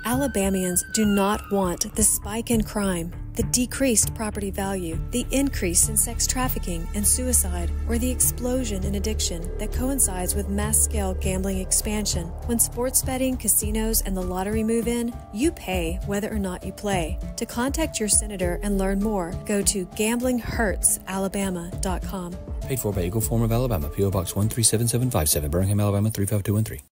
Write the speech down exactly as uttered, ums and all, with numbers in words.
Alabamians do not want the spike in crime, the decreased property value, the increase in sex trafficking and suicide, or the explosion in addiction that coincides with mass-scale gambling expansion. When sports betting, casinos, and the lottery move in, you pay whether or not you play. To contact your senator and learn more, go to gambling hurts alabama dot com. Paid for by Eagle Forum of Alabama, P O Box one three seven seven five seven, Birmingham, Alabama three five two one three.